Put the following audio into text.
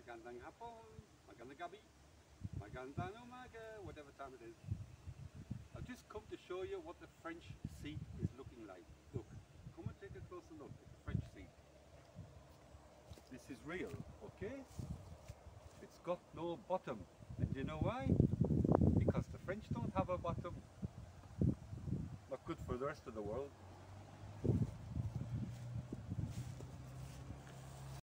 magandang hapon, magandang gabi, magandang umaga, whatever time it is. I've just come to show you what the French seat is looking like. Look, come and take a closer look at the French seat. This is real, okay? It's got no bottom. And you know why? Because the French don't have a bottom. Not good for the rest of the world.